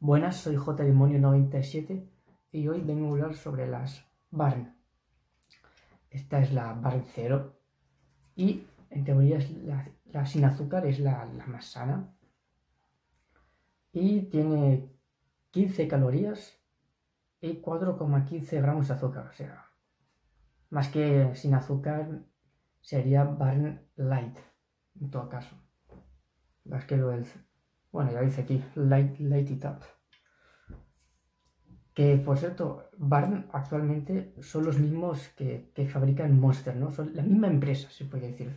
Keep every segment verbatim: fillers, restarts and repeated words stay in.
Buenas, soy J Demonio noventa y siete y hoy vengo a hablar sobre las Barn. Esta es la Barn cero y en teoría es la, la sin azúcar es la, la más sana y tiene quince calorías y cuatro coma quince gramos de azúcar, o sea, más que sin azúcar sería Barn Light en todo caso. Más que lo del... Bueno, ya dice aquí, Light, Light It Up. Que, por cierto, Barn actualmente son los mismos que, que fabrican Monster, ¿no? Son la misma empresa, se puede decir.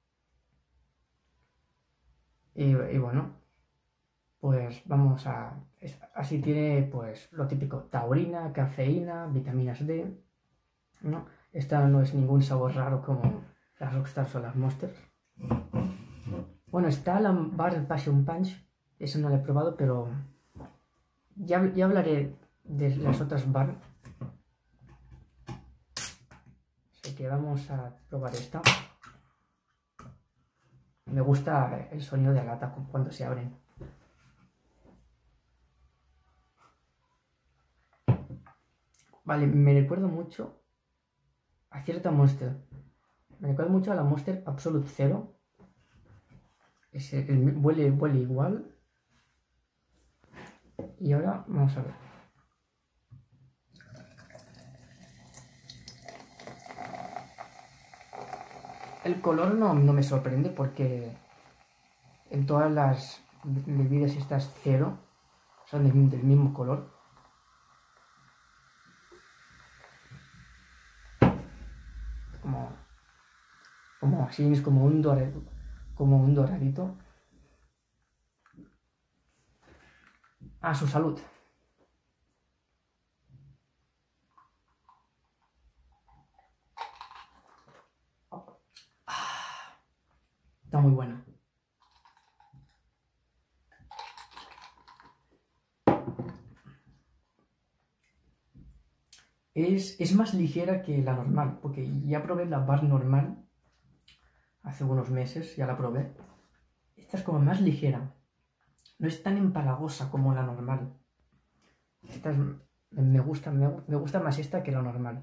Y, y bueno, pues vamos a... Así tiene, pues, lo típico, taurina, cafeína, vitaminas D, ¿no? Esta no es ningún sabor raro como las Rockstars o las Monsters. Bueno, está la Barn Passion Punch, esa no la he probado, pero ya, ya hablaré de las otras Barn. Así que vamos a probar esta. Me gusta el sonido de la lata cuando se abren. Vale, me recuerda mucho a cierta Monster. Me recuerda mucho a la Monster Absolute Zero. Es el, el, huele, huele igual. Y ahora vamos a ver. El color no, no me sorprende porque en todas las bebidas estas cero son del, del mismo color. Como, como así, es como un dorado, como un doradito. A su salud. Está muy buena. Es, es más ligera que la normal, porque ya probé la Barn normal hace unos meses, ya la probé. Esta es como más ligera. No es tan empalagosa como la normal. Esta es, me, gusta, me, me gusta más esta que la normal.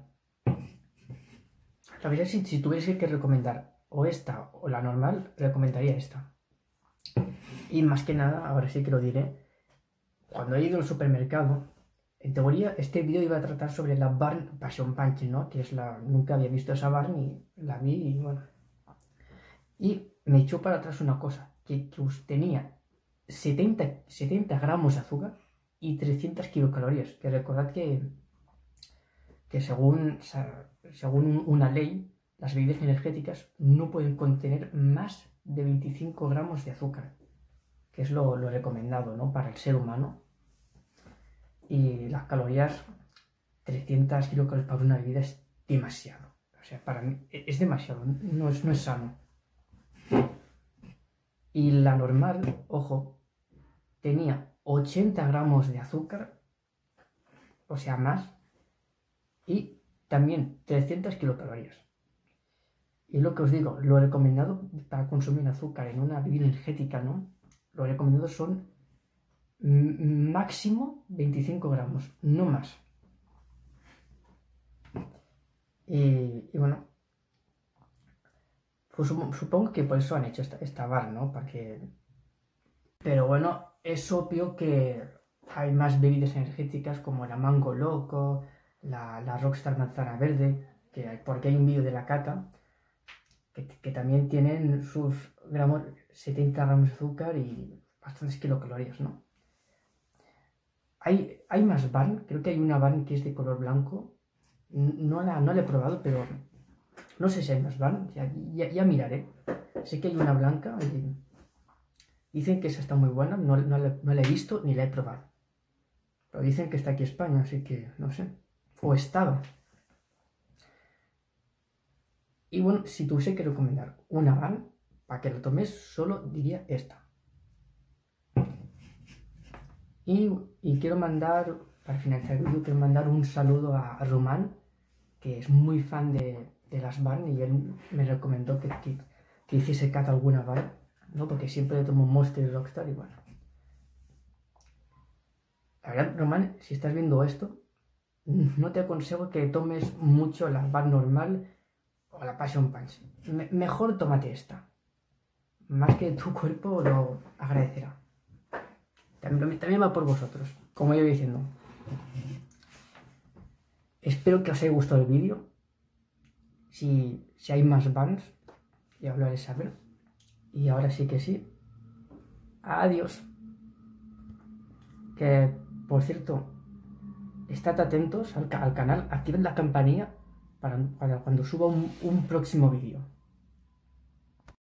La verdad, si, si tuviese que recomendar o esta o la normal, recomendaría esta. Y más que nada, ahora sí que lo diré, cuando he ido al supermercado, en teoría este vídeo iba a tratar sobre la Barn Passion Punch, ¿no? Que es la... Nunca había visto esa Barn y la vi y bueno... Y me echó para atrás una cosa, que, que tenía setenta gramos de azúcar y trescientas kilocalorías. Que recordad que, que según, según una ley, las bebidas energéticas no pueden contener más de veinticinco gramos de azúcar, que es lo, lo recomendado, ¿no? Para el ser humano. Y las calorías, trescientas kilocalorías para una bebida es demasiado. O sea, para mí es demasiado, no es, no es sano. Y la normal, ojo, tenía ochenta gramos de azúcar, o sea, más, y también trescientas kilocalorías. Y lo que os digo, lo recomendado para consumir azúcar en una bebida energética, ¿no? Lo recomendado son máximo veinticinco gramos, no más. Y, y bueno, pues supongo que por eso han hecho esta, esta bar, ¿no? Para que... Pero bueno, es obvio que hay más bebidas energéticas como la Mango Loco, la, la Rockstar Manzana Verde, que hay, porque hay un vídeo de la cata que, que también tienen sus gramos, setenta gramos de azúcar y bastantes kilocalorías, ¿no? Hay, hay más Barn, creo que hay una Barn que es de color blanco, no la, no la he probado, pero no sé si hay más Barn, ya, ya, ya miraré. Sé que hay una blanca y dicen que esa está muy buena, no, no, la, no la he visto ni la he probado. Pero dicen que está aquí en España, así que no sé, o estaba. Y bueno, si tuviese que recomendar una Barn, para que la tomes, solo diría esta. Y, y quiero mandar, para finalizar el vídeo, quiero mandar un saludo a, a Román, que es muy fan de, de las Barn y él me recomendó que, que, que hiciese cata alguna Barn, ¿no? Porque siempre tomo Monster y Rockstar y bueno. La verdad, Román, si estás viendo esto, no te aconsejo que tomes mucho la Bud normal o la Passion Punch. Me mejor tómate esta. Más que tu cuerpo lo agradecerá. También, también va por vosotros, como yo iba diciendo. Espero que os haya gustado el vídeo. Si, si hay más bans, ya os lo haré saber. Y ahora sí que sí. Adiós. Que, por cierto, estad atentos al, al canal, activad la campanilla para, para cuando suba un, un próximo vídeo.